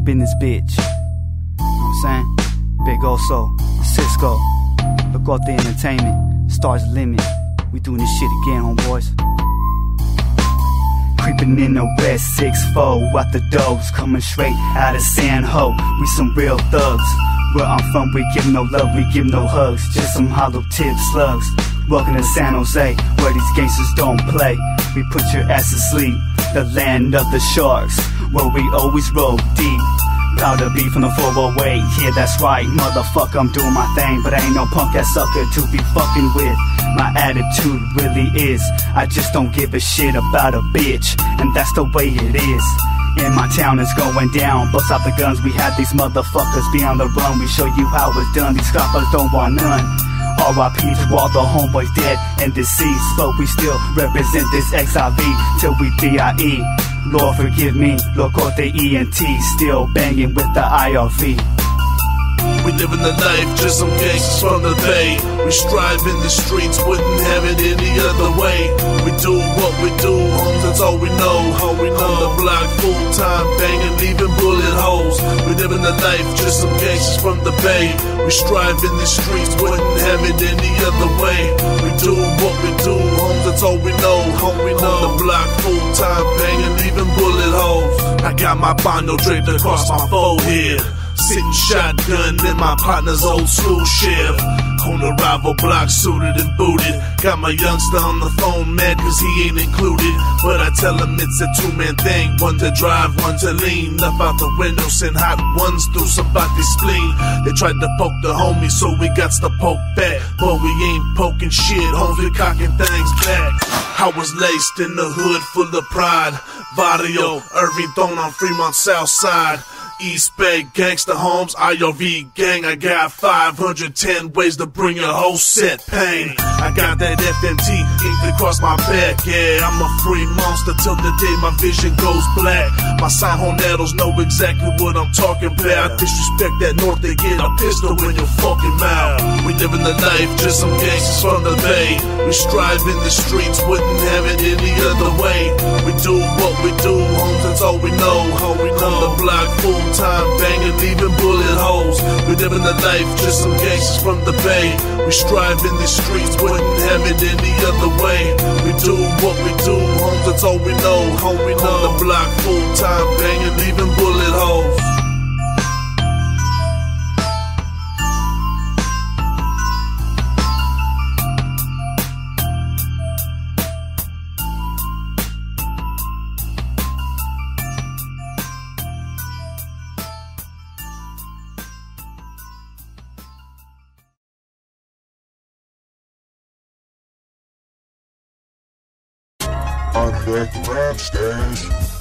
up in this bitch. You know what I'm saying? Big Oso, Cisco, Look Out the Entertainment, Stars Limit. We doing this shit again, homeboys. Creeping in the West 6-4 out the doors, coming straight out of San Ho. We some real thugs. Where I'm from, we give no love, we give no hugs, just some hollow tip slugs. Welcome to San Jose, where these gangsters don't play. We put your ass to sleep, the land of the sharks, where we always roll deep. Proud to be from the 408, yeah that's right, motherfucker, I'm doing my thing. But I ain't no punk ass sucker to be fucking with. My attitude really is, I just don't give a shit about a bitch, and that's the way it is. In my town it's going down, bust out the guns, we had these motherfuckers be on the run. We show you how it's done, these coppers don't want none. R.I.P. to all the homeboys dead and deceased, but we still represent this XIV till we DIE. Lord forgive me, Look Out the ENT, still banging with the IRV. We living the life, just some gangsters from the Bay. We strive in the streets, wouldn't have it any other way. We do what we do, homes, that's all we know. On the block, full time, banging, leaving bullet holes. We living the life, just some gangsters from the Bay. We strive in the streets, wouldn't have it any other way. We do what we do, homes, that's all we know. On the block, full time, banging, leaving bullet holes. I got my bando draped across my forehead, sitting shotgun in my partner's old school shift. On the rival block, suited and booted. Got my youngster on the phone, mad cause he ain't included. But I tell him it's a two-man thing, one to drive, one to lean. Up out the window, send hot ones through somebody's spleen. They tried to poke the homie, so we got to poke back. But we ain't poking shit, homes, we cocking things back. I was laced in the hood full of pride. Barrio, Irving Thorn on Fremont South Side. East Bay, Gangsta Homes, IRV gang. I got 510 ways to bring a whole set pain. I got that FMT inked across my back. Yeah, I'm a free monster till the day my vision goes black. My San Horneros know exactly what I'm talking about. Disrespect that north, they get a pistol in your fucking mouth. We living the life, just some gangsters from the Bay. We strive in the streets, wouldn't have it any other way. We do what we do, homes, that's all we know. On the block, full time, banging, leaving bullet holes. We living the life, just some gangsters from the Bay. We strive in the streets, wouldn't have it any other way. We do what we do, homes, that's all we know. On the block, full time, banging, leaving bullet holes. I'm back to rap stash.